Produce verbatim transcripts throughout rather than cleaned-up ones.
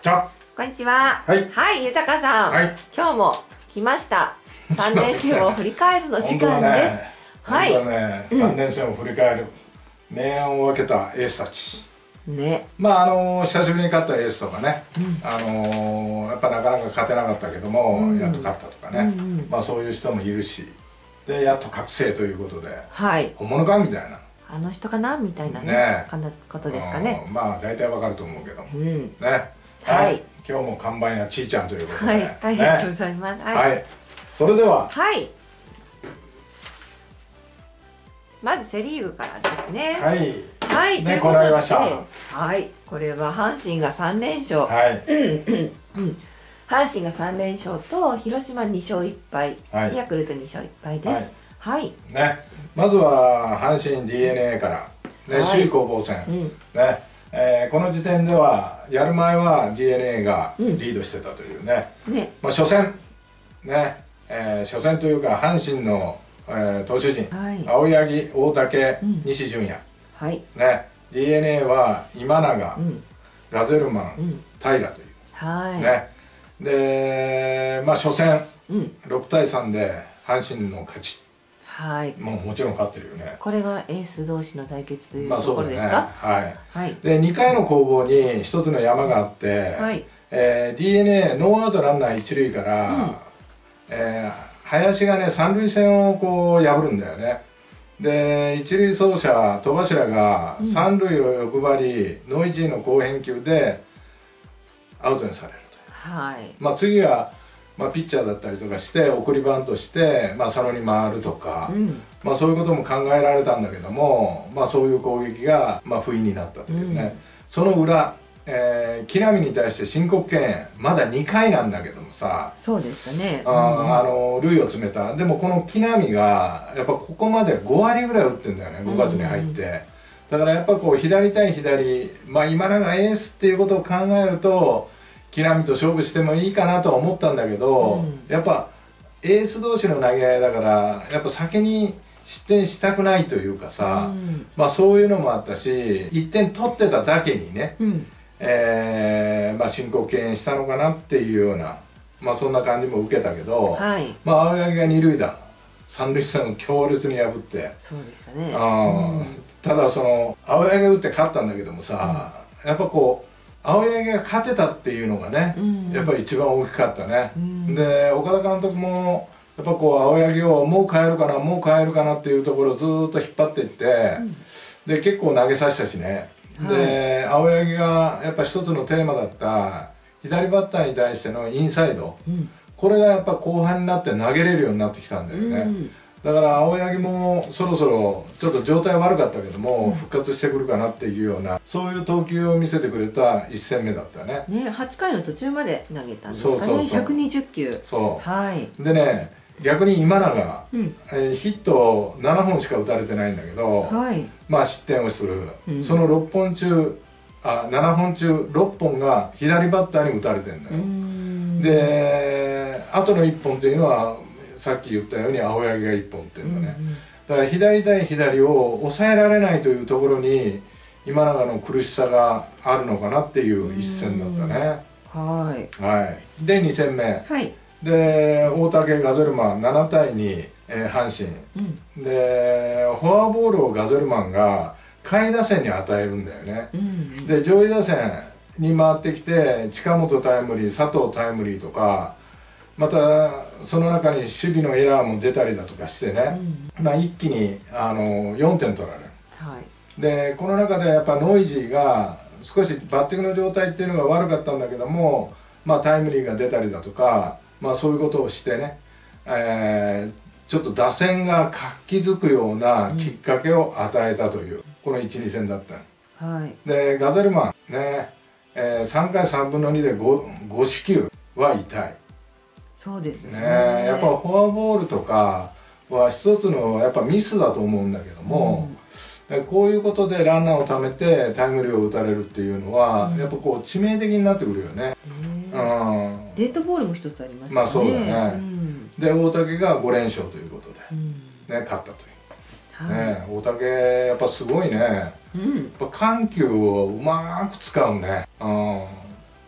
ちは。 こんにちは。 はい。 はい、豊さん。 はい。 今日も来ました。三年生を振り返るの時間です。 はい。本当はね、三年生を振り返る。明暗を分けたエースたち。 ね。 まああの久しぶりに勝ったエースとかね、あのやっぱなかなか勝てなかったけども、やっと勝ったとかね。まあそういう人もいるし、でやっと覚醒ということで。 はい。 本物かみたいな。 あの人かなみたいなね、ことですかね。 まあ大体わかると思うけど。ね。 はい。 今日も看板やちーちゃんということで。 はい、ありがとうございます。 はい。それでは。 はい。まずセリーグからですね。 はい。 はい。 ね、こらえました。 はい。これは阪神がさん連勝。 はい。 阪神がさん連勝と広島に勝いっぱい、ヤクルトに勝いっぱいです。はい。ね、 まずは阪神 ディーエヌエー からね、首位攻防戦。ね、えこの時点ではやる前は ディーエヌエー がリードしてたというね。ね、まあ初戦ね、え初戦というか阪神の投手陣、青柳、大竹、西純也。はい。ね、ディーエヌエー は今永、ガゼルマン、平という。はい。ね。で、まあ初戦ろくたいさんで阪神の勝ち。はい。もうもちろん勝ってるよね。 これがエース同士の対決というところですか。 はい。はい。でにかいの攻防に一つの山があって、はい。え ディーエヌエー ノーアウトランナー一塁から、え林がね三塁線をこう破るんだよね。で一塁走者戸柱が三塁を欲張り、ノイジーの好返球でアウトにされるという。はい。まあ次はまあピッチャーだったりとかして送りバントして、まあ、佐野に回るとか、うん、まあそういうことも考えられたんだけども、まあ、そういう攻撃がまあ不意になったというね、うん、その裏、えー、木浪に対して申告敬遠まだにかいなんだけどもさ、 そうでしたね、 あ、うん、あの塁を詰めた。でもこの木浪がやっぱここまでごわりぐらい打ってんだよね、ごがつに入って。うん、だからやっぱこう左対左、まあ今永エースっていうことを考えると木浪と勝負してもいいかなとは思ったんだけど、うん、やっぱエース同士の投げ合いだからやっぱ先に失点したくないというかさ、うん、まあそういうのもあったしいってん取ってただけにね、うん、えー、まあ申告敬遠したのかなっていうような、まあそんな感じも受けたけど、はい、まあ青柳が二塁打三塁線を強烈に破って、そうでしたね、うん、ただその青柳が打って勝ったんだけどもさ、やっぱこう青柳が勝てたっていうのがね、うん、やっぱり一番大きかったね、うん、で岡田監督もやっぱこう青柳をもう変えるかなもう変えるかなっていうところをずっと引っ張っていって、うん、で結構投げさせたしね、はい、で青柳がやっぱ一つのテーマだった左バッターに対してのインサイド、うん、これがやっぱ後半になって投げれるようになってきたんだよね、うん、だから青柳もそろそろちょっと状態悪かったけども復活してくるかなっていうような、そういう投球を見せてくれたいっ戦目だったね。ね、 はちかいの途中まで投げたんですかね。そうそうそう、ひゃくにじゅっきゅう。そう、 はい。でね、逆に今永、うん、えー、ヒットななほんしか打たれてないんだけど、はい、まあ失点をする、うん、そのろっぽん中あななほん中ろっぽんが左バッターに打たれてるんだよ。であとのいっぽんというのはさっき言ったように青柳がいっぽんっていうのね、うんうん、だから左対左を抑えられないというところに今永の苦しさがあるのかなっていう一戦だったね。はい、はい、でに戦目、はい、で大竹ガゼルマンななたいに、えー、阪神、うん、でフォアボールをガゼルマンが下位打線に与えるんだよね、うんうん、で上位打線に回ってきて近本タイムリー佐藤タイムリーとか、またその中に守備のエラーも出たりだとかしてね、うん、まあ一気にあのよんてん取られる、はい、でこの中でやっぱノイジーが少しバッティングの状態っていうのが悪かったんだけども、まあ、タイムリーが出たりだとか、まあ、そういうことをしてね、えー、ちょっと打線が活気づくようなきっかけを与えたという、うん、このいち、に戦だった、はい、でガゼルマンね、えー、さんかいさんぶんのにで 5, 5四球は痛い。 そうですね、 やっぱフォアボールとかは一つのやっぱミスだと思うんだけども、うん、こういうことでランナーをためてタイムリーを打たれるっていうのは、うん、やっぱこう致命的になってくるよね、うん、 デッドボールも一つありましたね。 まあそうだね、うん、で大竹がごれんしょうということで、うん、ね、勝ったという、はい、ね、大竹やっぱすごいね、うん、やっぱ緩急をうまく使うね、うん、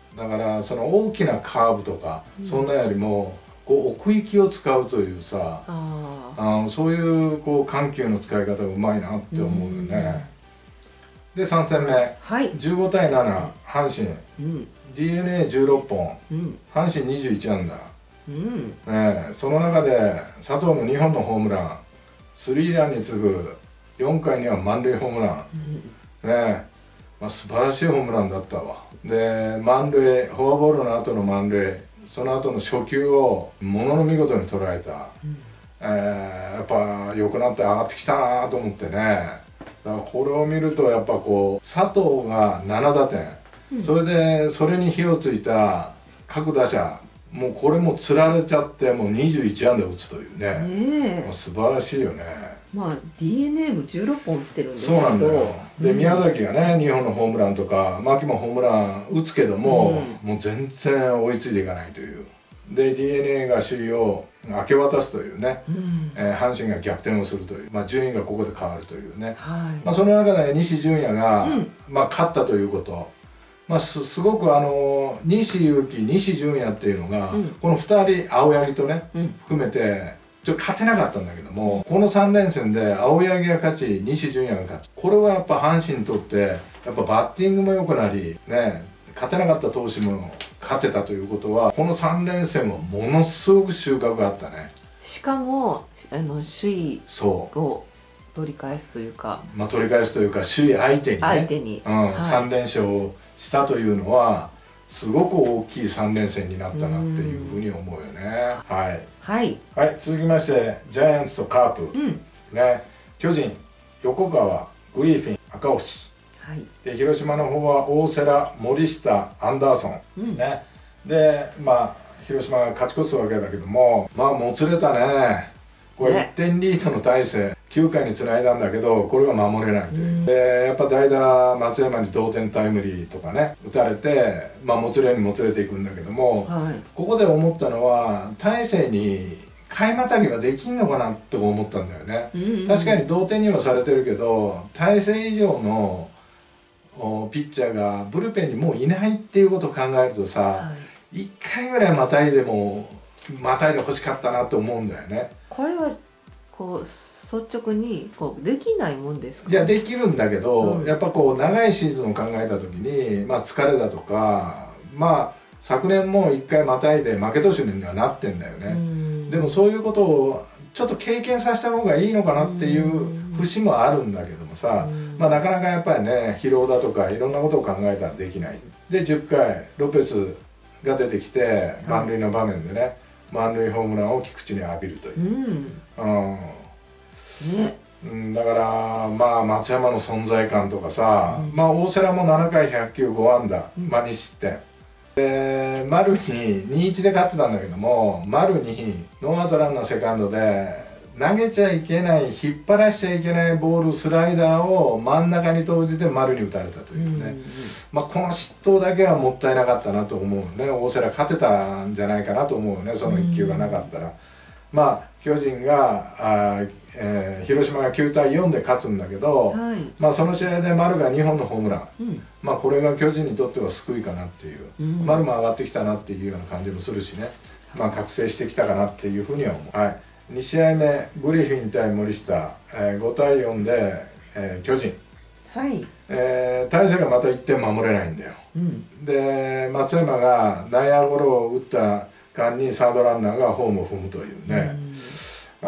だからその大きなカーブとか、うん、そんなよりもこう奥行きを使うというさ、ああそういうこう緩急の使い方がうまいなって思うよね。でさん戦目、はい、じゅうごたいなな阪神、うん、ディーエヌエーじゅうろっぽん、うん、阪神にじゅういちあんだ、うんね、その中で佐藤のにほんのホームラン、スリーランに次ぐよんかいには満塁ホームラン、うん、ねまあ、素晴らしいホームランだったわ。で満塁、フォアボールの後の満塁、その後の初球をものの見事に捉えた、うん、えー、やっぱ良くなって上がってきたなと思ってね。だからこれを見るとやっぱこう佐藤がななだてん、うん、それでそれに火をついた各打者、もうこれもつられちゃってもうにじゅういちあんだ打つというね、ねもう素晴らしいよね。 まあ ディーエヌエー もじゅうろっぽん打ってるんですけど、 そうなんだよ。で、うん、宮崎がねにほんのホームランとか牧もホームラン打つけども、うん、もう全然追いついていかないという。で ディーエヌエー が首位を明け渡すというね、うん、えー、阪神が逆転をするという、まあ、順位がここで変わるというね、はい、まあ、その中で西純也が、うん、まあ、勝ったということ、まあ、す, すごくあの西勇輝、西純也っていうのが、うん、このふたり青柳とね、うん、含めてちょっと勝てなかったんだけども、このさんれんせんで青柳が勝ち西純也が勝ち、これはやっぱ阪神にとってやっぱバッティングも良くなりね、勝てなかった投手も勝てたということは、このさんれんせんはものすごく収穫があったね。 しかもあの首位を取り返すというか、 まあ、取り返すというか首位相手にね、 相手に、 うん、はい、さんれんしょうをしたというのはすごく大きいさんれんせんになったなっていうふうに思うよね。はい、 はい、 はい、続きましてジャイアンツとカープ、うん、ね、巨人横川、グリーフィン、赤星、はい、で広島の方は大瀬良、森下、アンダーソン、うん、ね、でまあ広島が勝ち越すわけだけども、まあもつれたね。これいってんリードの体勢きゅうかいにつないだんだけど、これが守れないという、でやっぱ代打松山に同点タイムリーとかね打たれて、まあもつれにもつれていくんだけども、はい、ここで思ったのは大勢に買いまたぎはできんのかなと思ったんだよね、うんうん、確かに同点にはされてるけど大勢以上のピッチャーがブルペンにもういないっていうことを考えるとさ、はい、いっかいぐらいまたいでもまたいで欲しかったなと思うんだよね。 これはこう率直にこうできないもんですか？ いやできるんだけど、うん、やっぱこう長いシーズンを考えた時に、まあ、疲れだとか、まあ昨年もいっかいまたいで負け投手にはなってんだよね。でもそういうことをちょっと経験させた方がいいのかなっていう節もあるんだけどもさ、まあ、なかなかやっぱりね疲労だとかいろんなことを考えたらできない。でじゅっかいロペスが出てきて満塁の場面でね、はい、満塁ホームランを菊池に浴びるという、うんうんね、だからまあ松山の存在感とかさ、うん、まあ大瀬良もななかいひゃくきゅう、ごあんだ、うん、まあにしってんで丸に にたいいち で勝ってたんだけども、丸にノーアウトランナーセカンドで投げちゃいけない、引っ張らしちゃいけないボール、スライダーを真ん中に投じて丸に打たれたというね、うんうん、まあこの失投だけはもったいなかったなと思うね。大瀬良勝てたんじゃないかなと思うね、そのいっきゅうがなかったら、うん、まあ巨人があ、えー、広島がきゅうたいよんで勝つんだけど、はい、まあその試合で丸がにほんのホームラン、うん、まあこれが巨人にとっては救いかなっていう、うん、丸も上がってきたなっていうような感じもするしね、まあ覚醒してきたかなっていうふうには思う。はい、にしあいめグリフィン対森下、えー、ごたいよんで、えー、巨人、はい、えー、大勢がまたいってん守れないんだよ、うん、で松山が内野ゴロを打った間にサードランナーがホームを踏むというね、うん、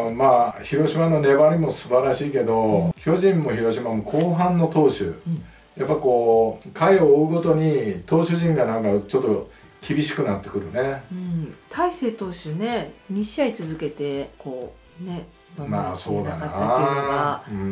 あまあ広島の粘りも素晴らしいけど、うん、巨人も広島も後半の投手、うん、やっぱこう回を追うごとに投手陣がなんかちょっと厳しくなってくるね、うん、 大勢投手ねにしあい続けてこうねまあそうだな、 うん、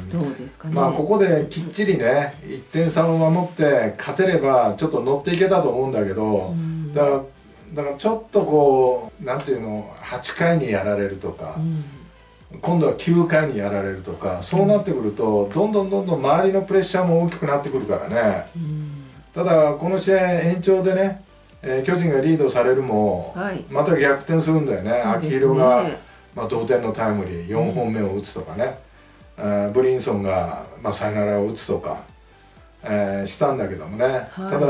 どうですかね。 まあここできっちりねいってんさを守って勝てればちょっと乗っていけたと思うんだけど、うん、だからだからちょっとこうなんていうのはちかいにやられるとか、うん、今度はきゅうかいにやられるとか、そうなってくるとどんどんどんどん周りのプレッシャーも大きくなってくるからね、うん、ただこの試合延長でね、えー、巨人がリードされるも、はい、また逆転するんだよね。秋広が、まあ、同点のタイムリーよんほんめを打つとかね、うん、ブリンソンが、まあ、サヨナラを打つとか、えー、したんだけどもね、はい、ただ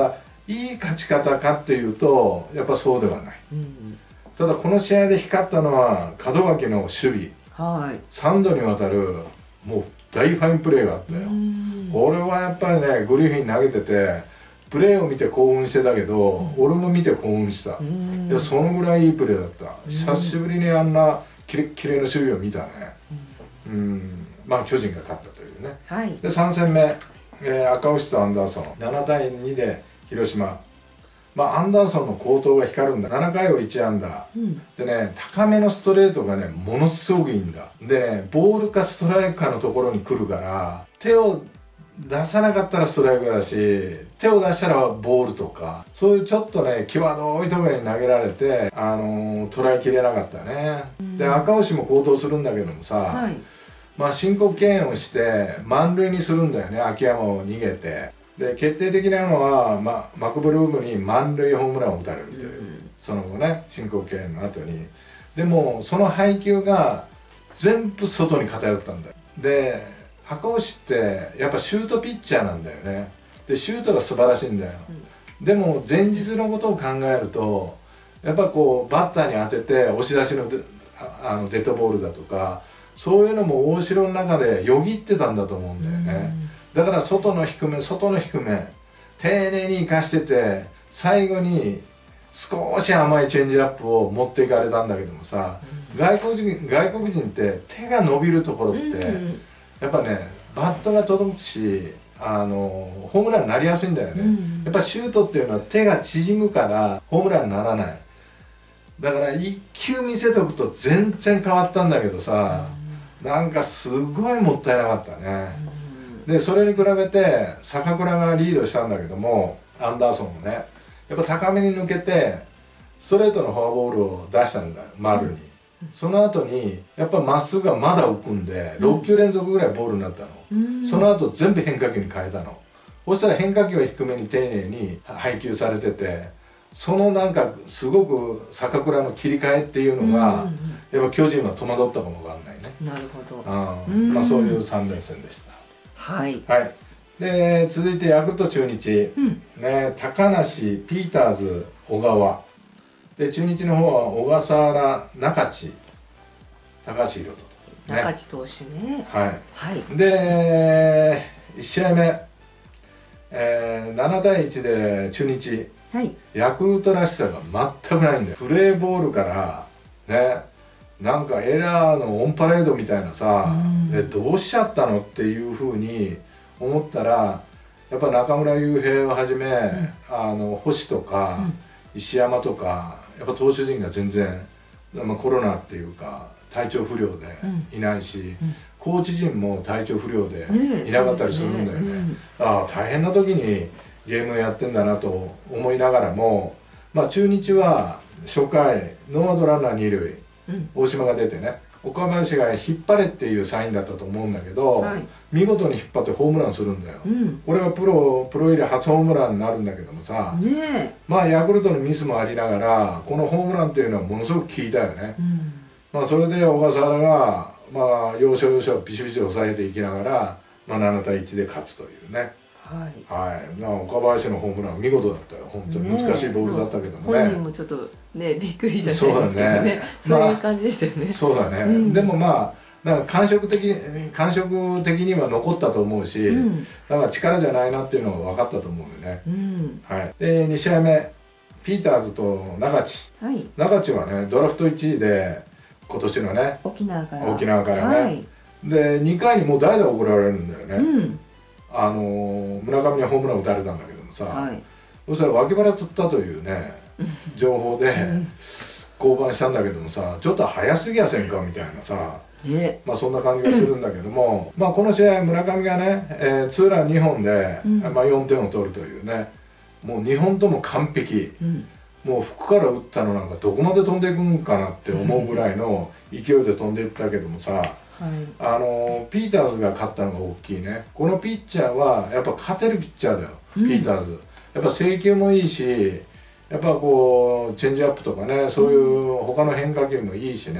いい勝ち方かっていうとやっぱそうではない、うん、ただこの試合で光ったのは門脇の守備、はい、さんどにわたるもう大ファインプレーがあったよ。これはやっぱりねグリフィン投げててプレーを見て興奮してたけど、うん、俺も見て興奮した。いやそのぐらいいいプレーだった。久しぶりにあんなキレッキレの守備を見たね。うん、うんまあ巨人が勝ったというね、はい、でさん戦目、えー、赤星とアンダーソンななたいにで広島。まあ、アンダーソンの好投が光るんだ。ななかいをいち安打、うん、でね高めのストレートがねものすごくいいんだ。でねボールかストライクかのところに来るから手を出さなかったらストライクだし手を出したらボールとかそういうちょっとね際どいところに投げられて、あのー、捉えきれなかったね、うん、で赤星も好投するんだけどもさ、はい、まあ申告敬遠をして満塁にするんだよね。秋山を逃げてで決定的なのは、ま、マクブルームに満塁ホームランを打たれるという、うん、その後ね申告敬遠の後にでもその配球が全部外に偏ったんだよ。で赤星ってやっぱシュートピッチャーなんだよね。でシュートが素晴らしいんだよ、うん、でも前日のことを考えるとやっぱこうバッターに当てて押し出しのデあのデッドボールだとかそういうのも大城の中でよぎってたんだと思うんだよね、うん、だから外の低め外の低め丁寧に生かしてて最後に少し甘いチェンジアップを持っていかれたんだけどもさ、うん、外国人外国人って手が伸びるところって、うんやっぱねバットが届くしあのホームランになりやすいんだよね、うん、やっぱシュートっていうのは手が縮むからホームランにならない。だからいっ球見せとくと全然変わったんだけどさ、うん、なんかすごいもったいなかったね、うん、でそれに比べて坂倉がリードしたんだけどもアンダーソンもねやっぱ高めに抜けてストレートのフォアボールを出したんだよ丸に、うんその後にやっぱまっすぐがまだ浮くんでろっ球連続ぐらいボールになったの、うん、その後全部変化球に変えたの。そしたら変化球は低めに丁寧に配球されててそのなんかすごく坂倉の切り替えっていうのが、うん、やっぱ巨人は戸惑ったかもわかんないね。 なるほど、 うんまあ、そういうさん連戦でした。 はい、 はい、で続いてヤクルト中日、うんね、高梨ピーターズ小川で中日の方は小笠原中地高橋宏斗と、 ね、中地投手ねはい、はい、でいち試合目、えー、ななたいいちで中日、はい、ヤクルトらしさが全くないんだよ。プレーボールからねなんかエラーのオンパレードみたいなさでどうしちゃったのっていうふうに思ったらやっぱ中村悠平をはじめ、うん、あの星とか、うん石山とかやっぱ投手陣が全然、まあ、コロナっていうか体調不良でいないし、うんうん、コーチ陣も体調不良でいなかったりするんだよね、ねうん、ああ大変な時にゲームやってんだなと思いながらも、まあ、中日は初回ノーアウトランナーに塁、うん、大島が出てね岡林が引っ張れっていうサインだったと思うんだけど、はい、見事に引っ張ってホームランするんだよ、うん、これがプロプロ入り初ホームランになるんだけどもさ、ね、まあヤクルトのミスもありながらこのホームランっていうのはものすごく効いたよね、うん、まあそれで小笠原がまあ要所要所をビシビシ抑えていきながら、まあ、ななたいいちで勝つというね。はい、はい、な岡林のホームラン見事だったよ。本当に難しいボールだったけどもね。 本人もちょっとねびっくりじゃないですけどね。そういう感じでしたよね。 そうだね。うん、でもまあなんか感触的感触的には残ったと思うし、うん、だから力じゃないなっていうのが分かったと思うよね。うん、はい。でに試合目ピーターズと中地。はい、中地はねドラフトいちいで今年のね沖縄から沖縄からね。はい、でにかいにもう代打送られるんだよね。うんあの村上にはホームラン打たれたんだけどもさ、はい、そしたら脇腹つったというね情報で降板したんだけどもさちょっと早すぎやせんかみたいなさ、ね、まあそんな感じがするんだけども、まあこの試合村上がね、えー、ツーランにほんで、うんまあ、よんてんを取るというねもうにほんとも完璧、うん、もう服から打ったのなんかどこまで飛んでいくんかなって思うぐらいの勢いで飛んでいったけどもさはい、あのピーターズが勝ったのが大きいね。このピッチャーはやっぱ勝てるピッチャーだよ、うん、ピーターズやっぱ制球もいいしやっぱこうチェンジアップとかねそういう他の変化球もいいしね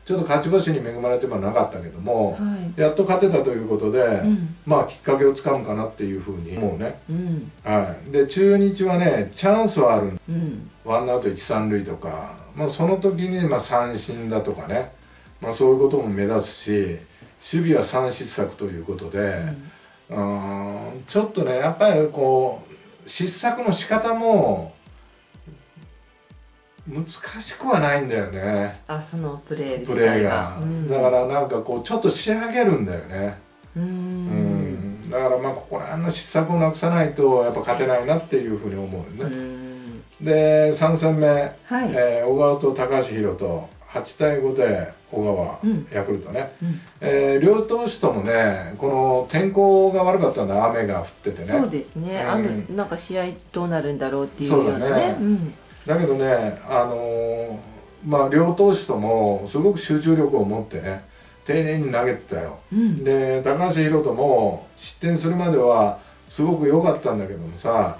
ちょっと勝ち星に恵まれてはなかったけども、はい、やっと勝てたということで、うん、まあきっかけをつかむかなっていうふうに思うね、うん、はい、で中日はねチャンスはある、うん、ワンアウト一三塁とか、まあ、その時にまあ三振だとかね、まあ、そういうことも目立つし守備は三失策ということで、うん、うんちょっとねやっぱりこう失策の仕方も難しくはないんだよね。 あ、そのプレー自体が。プレーが、うん、だからなんかこうちょっと仕上げるんだよね。うん。うんだからまあここら辺の失策をなくさないとやっぱ勝てないなっていうふうに思うよね。うんでさん戦目、はい、えー、小川と高橋宏斗はちたいごで小川、うん、ヤクルトね、うん、えー、両投手ともねこの天候が悪かったんだ、雨が降っててね。 そうですね、うん、雨なんか試合どうなるんだろうっていうようなね。そうだね、うん、 だけどね、あのー、まあ両投手ともすごく集中力を持ってね丁寧に投げてたよ、うん、で高橋宏斗も失点するまではすごく良かったんだけどもさ、はい、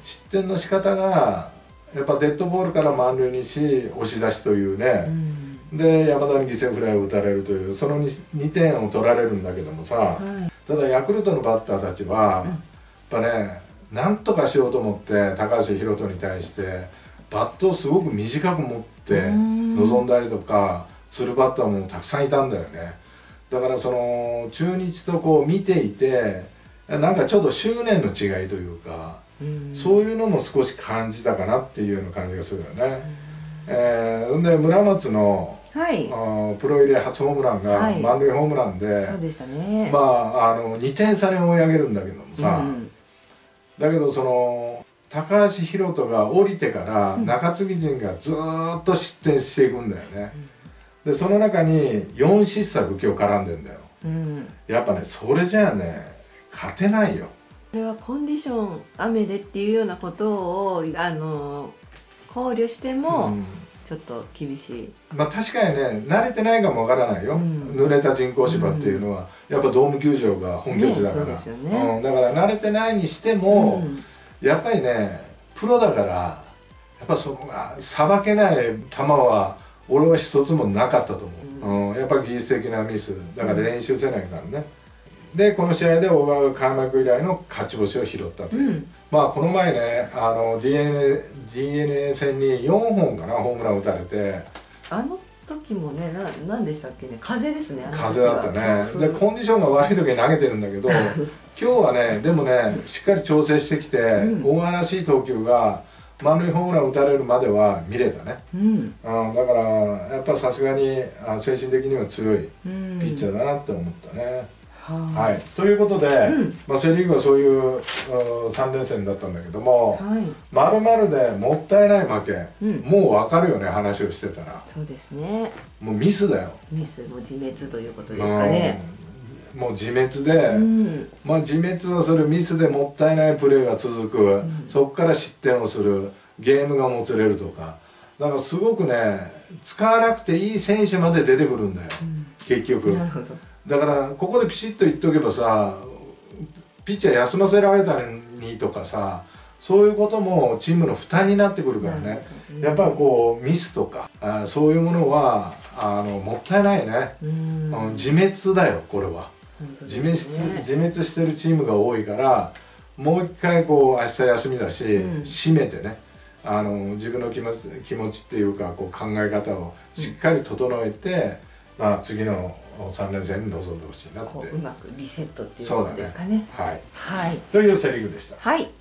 失点の仕方がやっぱデッドボールから満塁にし押し出しというね、うん、で山田に犠牲フライを打たれるというその 2, にてんを取られるんだけどもさ、はい、ただヤクルトのバッターたちは、うん、やっぱねなんとかしようと思って高橋宏斗に対してバットをすごく短く持って臨んだりとかするバッターもたくさんいたんだよね。だからその中日とこう見ていてなんかちょっと執念の違いというか、うそういうのも少し感じたかなっていうような感じがするよね。えー、で村松の、はい、あプロ入り初ホームランが満塁ホームランで、はい、そうでしたね、まああのにてん差に追い上げるんだけどもさ、うん、だけどその高橋宏斗が降りてから中継ぎ陣がずっと失点していくんだよね、うん、でその中によん失策今日絡んでんだよ、うん、やっぱねそれじゃあね勝てないよ。 これはコンディション雨でっていうようなことをあの考慮しても、うん、ちょっと厳しい。 まあ確かにね慣れてないかもわからないよ、うん、濡れた人工芝っていうのは、うん、やっぱドーム球場が本拠地だから、ねねうん、だから慣れてないにしても、うんやっぱりねプロだからやっぱそのさばけない球は俺は一つもなかったと思う、うんうん、やっぱ技術的なミスだから練習せないからね、うん、でこの試合で小川が開幕以来の勝ち星を拾ったという、うん、まあこの前ねあの ディーエヌエー, ディーエヌエー 戦によんほんかなホームラン打たれてあの時もねな何でしたっけね風ですね。 風だったね。でコンディションが悪い時に投げてるんだけど今日はねでもねしっかり調整してきて、うん、大川らしい投球が満塁ホームラン打たれるまでは見れたね、うん、うん、だからやっぱさすがに精神的には強いピッチャーだなって思ったね、うん、はい、ということで、うんまあ、セ・リーグはそういうさん連戦だったんだけども、まるまるでもったいない負け、うん、もう分かるよね話をしてたら。 そうですね、 もうミスだよ。 ミスも自滅ということですかね、 うん、もう自滅で、うん、まあ自滅をするミスでもったいないプレーが続く、うん、そこから失点をするゲームがもつれるとかだからすごくね使わなくていい選手まで出てくるんだよ、うん、結局。なるほど。だからここでピシッと言っておけばさピッチャー休ませられたりとかさそういうこともチームの負担になってくるからね、うん、やっぱりこうミスとかあそういうものはあのもったいないね、うん、あの自滅だよこれは、ね、自滅自滅してるチームが多いからもう一回こう明日休みだし、うん、締めてねあの自分の気持ち、気持ちっていうかこう考え方をしっかり整えて、うんまあ、次のさん連戦に臨んでほしいなってうまくリセットっていうことですかね。 ねはい、はい、というセ・リーグでした。 はい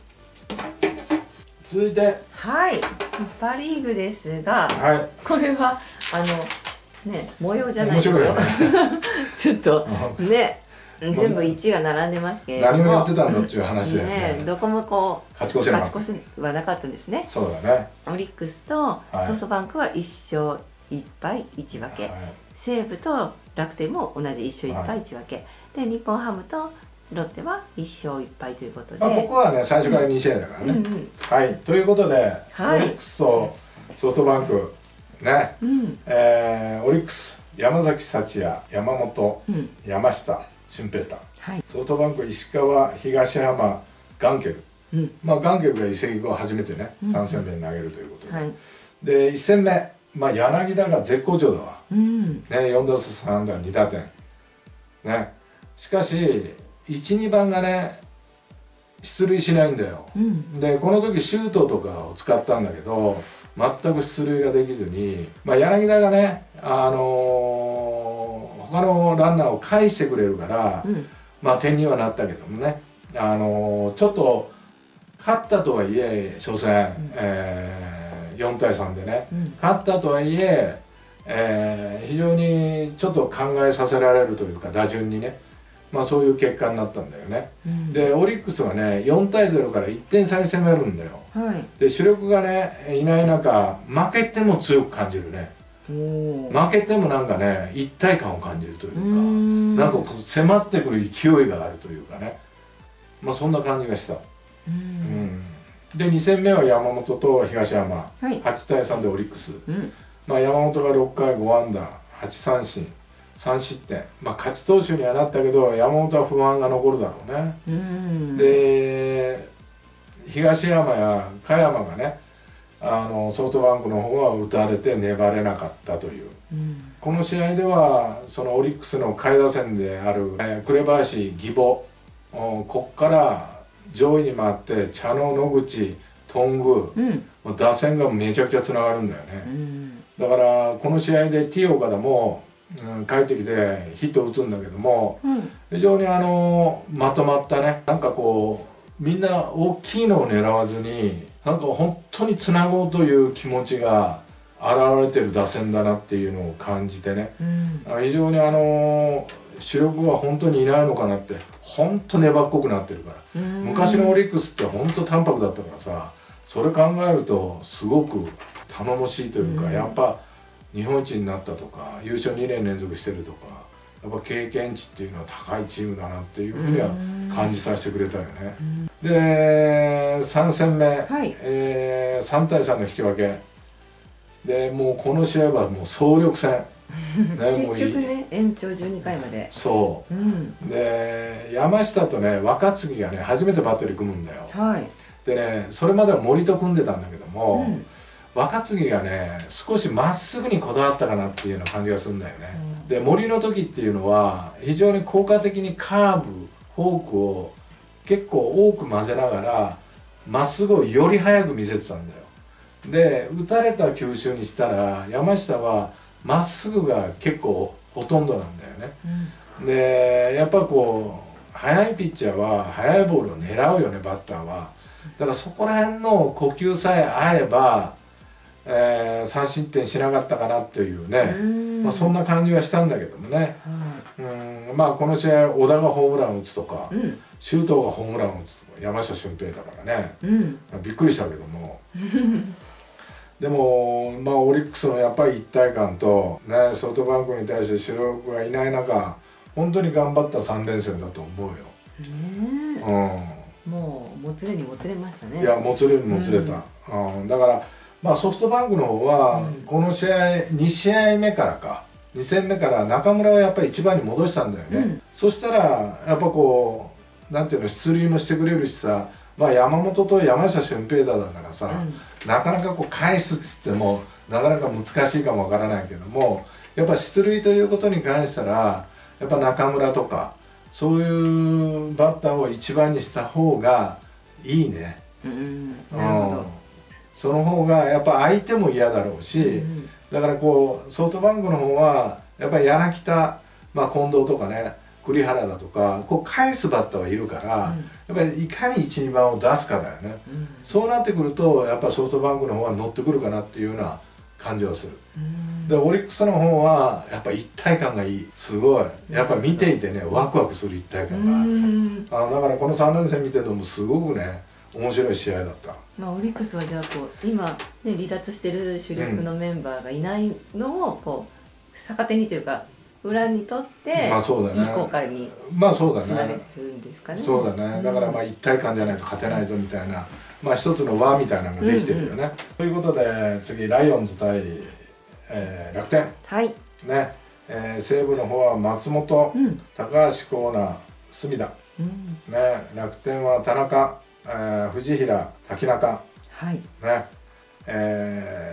続いてはいパ・リーグですが、はい、これはあのね模様じゃないですよ、ね、ちょっとね全部いちが並んでますけれども何をやってたんだっていう話で ね, ねどこもこう勝ち越せ勝ち越せはなかったんですね。 そうだね。 オリックスとソフトバンクはいっ勝いっ敗いち分け、はい、西武と楽天も同じいっ勝いっ敗いち分け、はい、で日本ハムとロッテはいっ勝いっ敗ということで、 まあ、ここはね最初からに試合だからね、うんうん、はいということで、はい、オリックスとソフトバンクね、うんえー、オリックス山崎福也山本、うん、山下俊平太、はい、ソフトバンク石川東浜ガンケル、うん、まあガンケルが移籍後初めてね、うん、さん戦目に投げるということで、はい、でいち戦目まあ柳田が絶好調だわ、 うん、 ね、よん打数さん安打に打点ね。しかしいち、にばんがね出塁しないんだよ、うん、でこの時シュートとかを使ったんだけど全く出塁ができずに、まあ、柳田がね、あのー、他のランナーを返してくれるから、うん、まあ点にはなったけどもね、あのー、ちょっと勝ったとはいえ初戦、うん、えー、よんたいさんでね、うん、勝ったとはいええー、非常にちょっと考えさせられるというか打順にね、まあ、そういう結果になったんだよね、うん、でオリックスはねよんたいゼロからいってん差に攻めるんだよ、はい、で主力がねいない中負けても強く感じるね。負けてもなんかね一体感を感じるというか、うんなんか迫ってくる勢いがあるというかね、まあそんな感じがした。うん、うん、でに戦目は山本と東山、はい、はちたいさんでオリックス、うん、まあ山本がろっかいご安打はち三振さん失点、まあ勝ち投手にはなったけど山本は不安が残るだろうね。うん、で東山や嘉山がねあのソフトバンクの方は打たれて粘れなかったという、うん、この試合ではそのオリックスの下位打線である、えー、紅林、義母、こっから上位に回って茶野、野口、頓宮、うん、打線がめちゃくちゃつながるんだよね、うん、だからこの試合で T 岡田も、うん、帰ってきてヒットを打つんだけども、うん、非常にあのまとまったね、なんかこうみんな大きいのを狙わずになんか本当につなごうという気持ちが現れてる打線だなっていうのを感じてね、うん、非常にあの主力は本当にいないのかなって、本当粘っこくなってるから、昔のオリックスって本当淡白だったからさ、それ考えるとすごく頼もしいというか、やっぱ日本一になったとか優勝にねん連続してるとか、やっぱ経験値っていうのは高いチームだなっていうふうには感じさせてくれたよね。でさん戦目、はい、えー、さんたいさんの引き分けで、もうこの試合はもう総力戦ね、結局ね延長じゅうにかいまでそう、うん、で山下とね若月がね初めてバッテリー組むんだよ、はい、でねそれまでは森と組んでたんだけども、うん、若月がね少しまっすぐにこだわったかなっていうような感じがするんだよね、うん、で森の時っていうのは非常に効果的にカーブフォークを結構多く混ぜながらまっすぐをより速く見せてたんだよ。で打たれた球種にしたら山下はまっすぐが結構ほとんどなんだよね、うん、でやっぱこう速いピッチャーは速いボールを狙うよね、バッターは。だからそこら辺の呼吸さえ合えば、えー、さん失点しなかったかなっていうね、まあ、そんな感じはしたんだけどもね、うん、うんまあこの試合小田がホームラン打つとか、うん、周東がホームラン打つとか山下舜平だからね、うん、びっくりしたけどもでもまあオリックスのやっぱり一体感と、ね、ソフトバンクに対して主力がいない中本当に頑張ったさん連戦だと思うよ。 ねうん、もうもつれにもつれましたね。 いやもつれにもつれた、うんうん、だからまあソフトバンクの方はこの試合に試合目からかに戦目から中村をやっぱりいちばんに戻したんだよね、うん、そしたらやっぱこうなんていうの出塁もしてくれるしさ、まあ、山本と山下舜平太だからさ、うんなかなかこう返すっつってもなかなか難しいかもわからないけども、やっぱ出塁ということに関したらやっぱ中村とかそういうバッターを一番にした方がいいね。うんなるほど。その方がやっぱ相手も嫌だろうし、うん、だからこうソフトバンクの方はやっぱり柳田、まあ、近藤とかね栗原だとかこう返すバッターはいるから、うん、やっぱりいかにいち、にばんを出すかだよね、うん、そうなってくるとやっぱソフトバンクの方は乗ってくるかなっていうような感じはする、うん、でオリックスの方はやっぱ一体感がいい、すごいやっぱ見ていてねワクワクする一体感がある、うん、あだからこのさん連戦見てるのもすごくね面白い試合だった。 まあ、オリックスはじゃあこう今、ね、離脱してる主力のメンバーがいないのをこう逆手にというか裏にとって、まあそうだね、いい効果につなげてるんですかね。 そうだね。だからまあ一体感じゃないと勝てないぞみたいな、まあ一つの輪みたいなのができてるよね。うんうん、ということで次ライオンズ対、えー、楽天。はい。ね、えー、西武の方は松本、うん、高橋光成、隅田。うん、ね、楽天は田中、えー、藤平、滝中。はい。ね、えー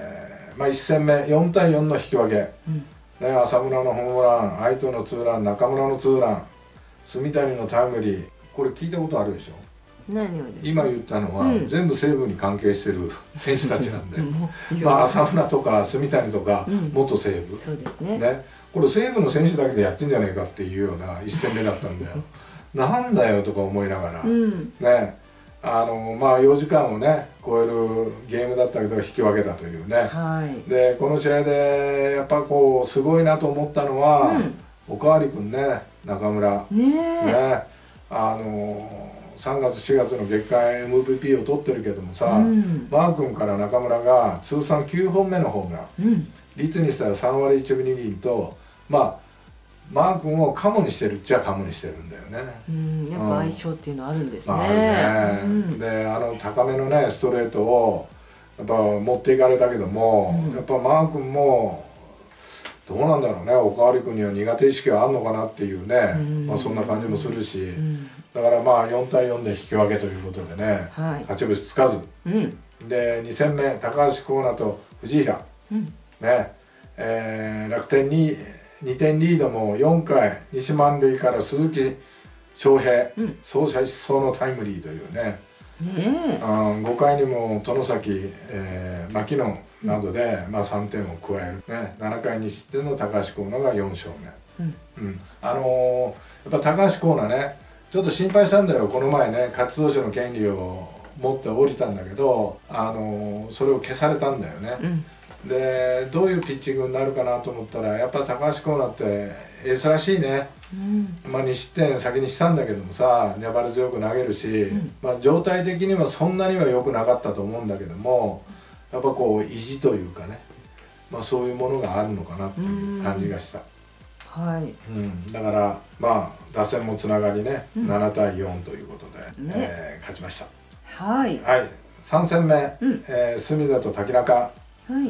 まあ、いち戦目よんたいよんの引き分け、うんね、浅村のホームラン、愛斗のツーラン、中村のツーラン、住谷のタイムリー、これ聞いたことあるでしょ。 何を今言ったのは、うん、全部西武に関係してる選手たちなんでまあ浅村とか住谷とか、うん、元西武、 そうですね、 ね、これ西武の選手だけでやってんじゃないかっていうような一戦目だったんだよなんだよとか思いながら、うん、ね、あのまあよじかんをね超えるゲームだったけど引き分けたというね、はい、でこの試合でやっぱこうすごいなと思ったのは、うん、おかわり君ね、中村ねね、あのさんがつしがつの月間 エムブイピー を取ってるけどもさ、うん、マー君から中村が通算きゅうほんめのホームラン、うん、率にしたらさんわりいちぶにりんと、まあマー君をカモにしてるっちゃカモにしてるんだよね。 うん、やっぱ相性っていうのはあるんですね。 あるね、うん、であの高めのねストレートをやっぱ持っていかれたけども、うん、やっぱマー君もどうなんだろうね、おかわり君には苦手意識があるのかなっていうね、うん、まあそんな感じもするし、うん、だからまあよんたいよんで引き分けということでね、はい、勝ち星つかず、うん、でに戦目高橋光成と藤平、うん、ね、えー、楽天ににてんリードもよんかい西満塁から鈴木翔平、うん、走者一掃のタイムリーというね、ねえ、うん、ごかいにも外崎、えー、牧野などで、うん、まあ、さんてんを加える、ね、ななかいに失点の高橋光成がよんしょうめ、うんうん、あのー、やっぱ高橋光成ねちょっと心配したんだよ、この前ね活動手の権利を持って降りたんだけど、あのー、それを消されたんだよね、うん、でどういうピッチングになるかなと思ったらやっぱ高橋光成ってエースらしいね、うん、まあに失点先にしたんだけどもさ粘り強く投げるし、うん、まあ状態的にはそんなには良くなかったと思うんだけどもやっぱこう意地というかね、まあ、そういうものがあるのかなっていう感じがした、はい、うん、だからまあ打線もつながりね、うん、ななたいよんということで、ねえー、勝ちました。はい、はい、さん戦目、うん、えー、隅田と瀧中、はい、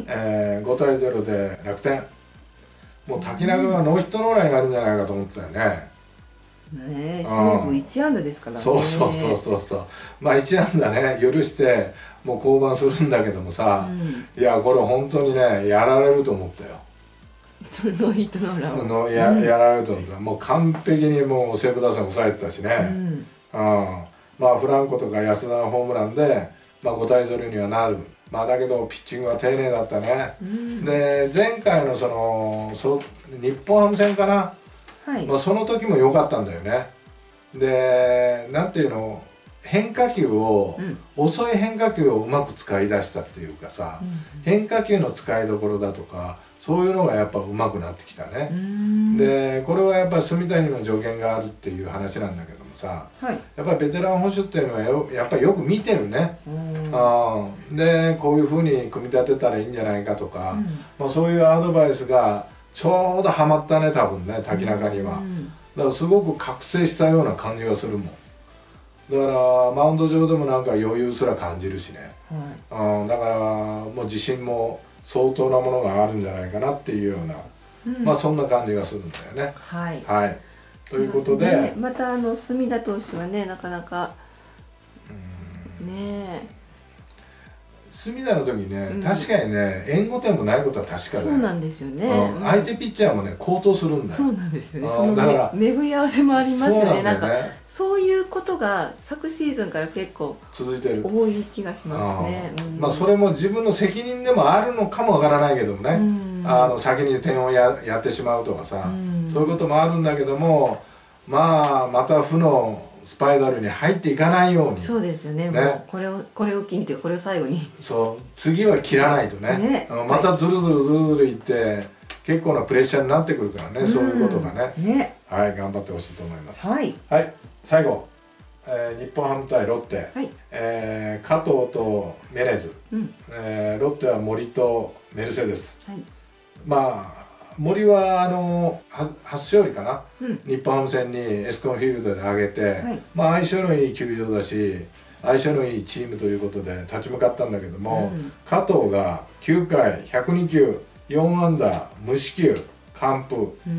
えー、ごたいゼロで楽天、もう瀧中がノーヒットノーランがあるんじゃないかと思ってたよね。 ねえ、西武いちあんだですからね。 そうそうそうそうそう、まあいちあんだね許してもう降板するんだけどもさ、うん、いやこれ本当にねやられると思ったよノーヒットノーランの や, やられると思った、もう完璧にもう西武打線抑えてたしね、うん、うん、まあフランコとか安田のホームランで、まあ、ごたいゼロにはなる。まあだけどピッチングは丁寧だったね、うん、で前回のそのそ日本ハム戦かな、はい、まあその時も良かったんだよね。でなんていうの変化球を、うん、遅い変化球をうまく使い出したっていうかさ、うん、変化球の使いどころだとかそういうのがやっぱうまくなってきたね。でこれはやっぱり住谷の助言があるっていう話なんだけどもさ、はい、やっぱりベテラン捕手っていうのはよやっぱりよく見てるね。あでこういうふうに組み立てたらいいんじゃないかとか、うん、まあ、そういうアドバイスがちょうどハマったね多分ね瀧中には。だからすごく覚醒したような感じがするもん。だからマウンド上でもなんか余裕すら感じるしね、はい、うん、だからもう自信も相当なものがあるんじゃないかなっていうような、うん、まあそんな感じがするんだよね。はい、はい、ということで、ね、 またあの隅田投手はねなかなかうんねえ隅田の時ね、うん、確かにね援護点もないことは確かだよ。 そうなんですよね、 うん、相手ピッチャーもね好投するんだよ。 そうなんですよね、そのだから巡り合わせもありますよね。なんかそういうことが昨シーズンから結構続いてる多い気がしますね。 うん、まあそれも自分の責任でもあるのかもわからないけどもね、うん、あの先に点を や, やってしまうとかさ、うん、そういうこともあるんだけども、まあまた負のスパイラルに入っていかないように。 そうですよね。ね、もうこれをこれを機にてこれを最後に。 そう次は切らないとね。ね、またずるずるずるずるいって結構なプレッシャーになってくるからね、うん、そういうことがね。ね、はい頑張ってほしいと思います。はい。はい、最後、えー、日本ハム対ロッテ、はい、えー、加藤とメネズ、うん、えー、ロッテは森とメルセデス。はい、まあ。森はあの初勝利かな、うん、日本ハム戦にエスコンフィールドで上げて、はい、まあ相性のいい球場だし相性のいいチームということで立ち向かったんだけども、うん、加藤がきゅうかいひゃくにきゅうよんあんだ無四球完封、うん、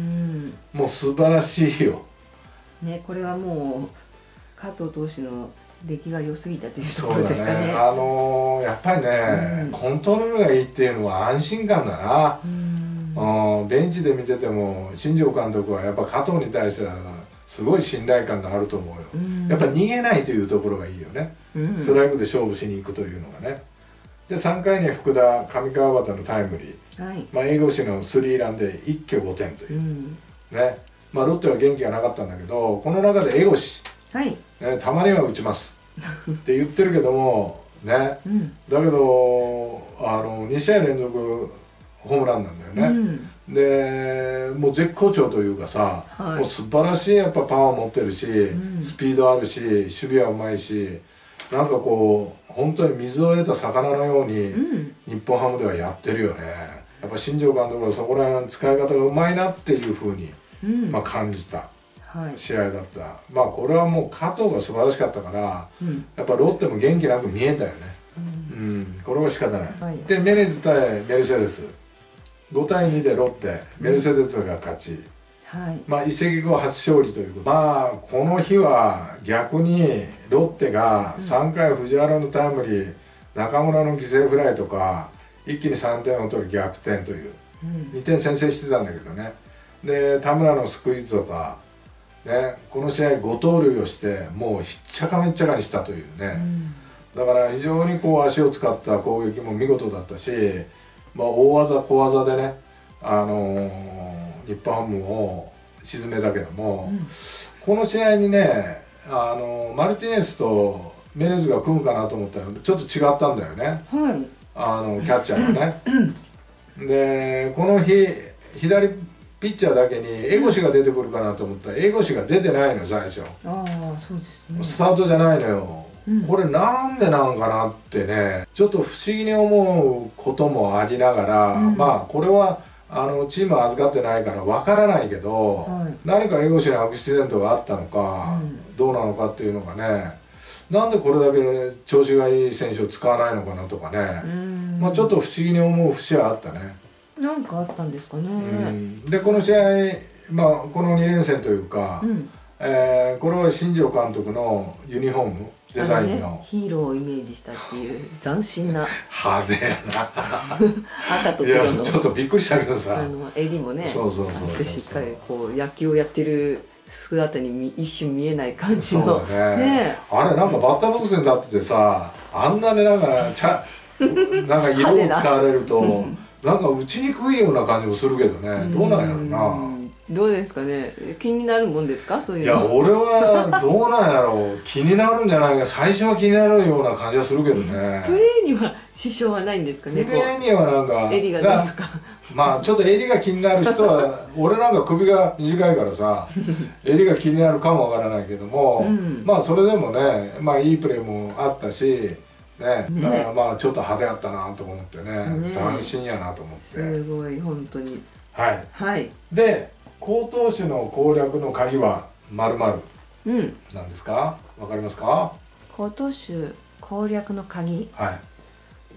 もう素晴らしいよ。 ね、これはもう加藤投手の出来が良すぎたというところですかね。そうだね、 あのー、やっぱりね、うん、コントロールがいいっていうのは安心感だな。うん、ベンチで見てても新庄監督はやっぱ加藤に対してはすごい信頼感があると思うよ。うん、やっぱ逃げないというところがいいよね。うん、ストライクで勝負しに行くというのがね。でさんかいに福田上川端のタイムリー、はい、まあ、江越のスリーランで一挙ごてんという、うん、ね、まあ、ロッテは元気がなかったんだけど、この中で江越、はい、ね、たまには打ちますって言ってるけどもね、うん、だけどあのに試合連続ホームランなんだよね。うん、でもう絶好調というかさ、はい、もう素晴らしいやっぱパワー持ってるし、うん、スピードあるし守備はうまいし、なんかこう本当に水を得た魚のように、うん、日本ハムではやってるよね。やっぱ新庄監督はそこら辺の使い方がうまいなっていうふうに、うん、まあ、感じた試合だった。はい、まあこれはもう加藤が素晴らしかったから、うん、やっぱロッテも元気なく見えたよね。うん、うん、これは仕方ない。はい、でメネズ対メルセデスごたいにでロッテ、メルセデスが勝ち、はい、まあ移籍後初勝利ということ。まあこの日は逆にロッテがさんかい藤原のタイムリー、中村の犠牲フライとか一気にさんてんを取る逆転という、うん、にてん先制してたんだけどね。で田村のスクイズとか、ね、この試合ご盗塁をしてもうひっちゃかめっちゃかにしたというね、うん、だから非常にこう足を使った攻撃も見事だったし、まあ、大技小技でね、あのー、日本ハムを沈めたけども、うん、この試合にね、あのー、マルティネスとメネズが組むかなと思ったらちょっと違ったんだよね、はい、あのキャッチャーがね。でこの日左ピッチャーだけに江越が出てくるかなと思ったら江越が出てないの最初。ああ、そうですね。スタートじゃないのよ。うん、これなんでなんかなってね、ちょっと不思議に思うこともありながら、うん、まあこれはあのチーム預かってないからわからないけど、はい、何か江越にアクシデントがあったのか、うん、どうなのかっていうのがね、なんでこれだけ調子がいい選手を使わないのかなとかね、まあちょっと不思議に思う節はあったね。 なんかあったんですかね。うん、 でこの試合、まあ、このに連戦というか、うん、えー、これは新庄監督のユニフォームデザインの、 ね、ヒーローをイメージしたっていう斬新な派手やな赤と黒の、 いやちょっとびっくりしたけどさ、 あの襟もね、 そうそうそうそう、 しっかりこう野球をやってる姿に一瞬見えない感じの。 そうだね。ね、あれなんかバッターボックスに立っててさ、あんなになんかちゃなんか色を使われるとなんか打ちにくいような感じもするけどね、どうなんやろな。 どうですかね、気になるもんですか、そういうの。 いや俺はどうなんやろう、気になるんじゃないか、最初は気になるような感じはするけどね。 プレーには支障はないんですかね。 プレーにはなんか襟がどうですか。 まあちょっと襟が気になる人は俺なんか首が短いからさ襟が気になるかもわからないけども、うん、まあそれでもね、まあいいプレーもあったしね、ね、だからまあちょっと派手やったなと思ってね、ね、斬新やなと思って、 すごい本当に。 はい、はい、で好投手の攻略の鍵は〇〇なんですか、わかりますか。 好投手攻略の鍵、はい、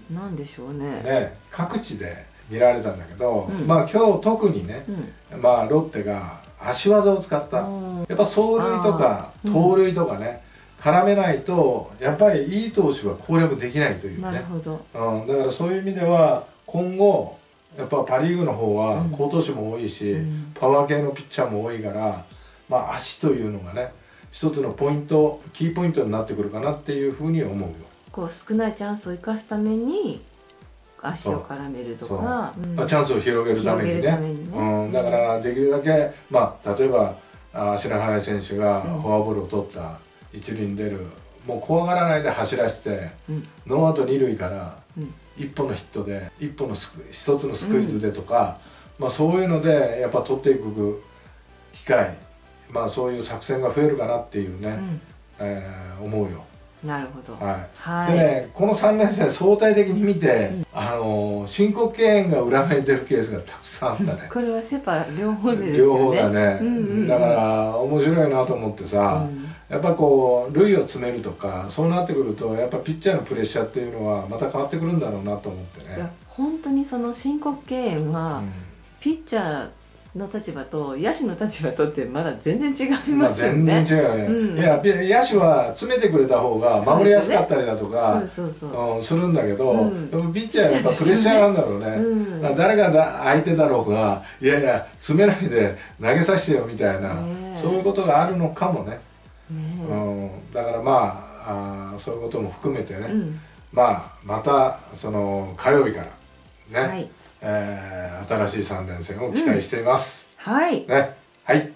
なんでしょうね。 ね、各地で見られたんだけど、うん、まあ今日特にね、うん、まあロッテが足技を使った、やっぱ走塁とか盗塁とかね、うん、絡めないとやっぱりいい投手は攻略できないというね。 なるほど、 うん、だからそういう意味では今後やっぱパ・リーグの方は好投手も多いし、うん、パワー系のピッチャーも多いから、まあ足というのがね一つのポイント、キーポイントになってくるかなっていうふうに思うよ。 こう少ないチャンスを生かすために足を絡めるとか、 うん、チャンスを広げるためにね、うん、だからできるだけ、まあ例えば足の速い選手がフォアボールを取った、うん、一塁に出る、もう怖がらないで走らせて、うん、ノーアウト二塁から一歩のヒットで一歩のスク一つのスクイズでとか、うん、まあそういうのでやっぱ取っていく機会、まあそういう作戦が増えるかなっていうね、うん、えー、思うよ。 なるほど。 はい。はい、でね、このさん連戦相対的に見て、うん、あの申告敬遠が裏目に出るケースがたくさんあったね。 これはセ・パ両方でですよね。 両方だね。うんうんうん、だから面白いなと思ってさ、うん、やっぱこう塁を詰めるとかそうなってくるとやっぱピッチャーのプレッシャーっていうのはまた変わってくるんだろうなと思ってね。 いや本当にその申告敬遠は、うん、ピッチャーの立場と野手の立場とってまだ全然違いますよね。 まあ、全然違うよね、うん、いや野手は詰めてくれた方が守りやすかったりだとかするんだけど、うん、でもピッチャーはやっぱプレッシャーなんだろうね、うん、誰がだ相手だろうがいやいや詰めないで投げさせてよみたいな、ね、そういうことがあるのかもね、ね、うん、だからまあ、あそういうことも含めてね、うん、まあまたその火曜日からね、はい、えー、新しいさん連戦を期待しています、 うん、はい、 ね、はい。